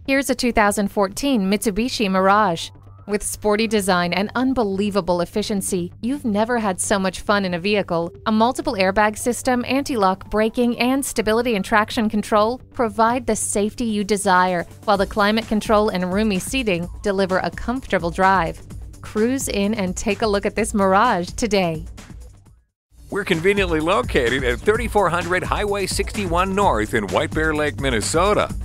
Here's a 2014 Mitsubishi Mirage. With sporty design and unbelievable efficiency, you've never had so much fun in a vehicle. A multiple airbag system, anti-lock braking, and stability and traction control provide the safety you desire, while the climate control and roomy seating deliver a comfortable drive. Cruise in and take a look at this Mirage today. We're conveniently located at 3400 Highway 61 North in White Bear Lake, Minnesota.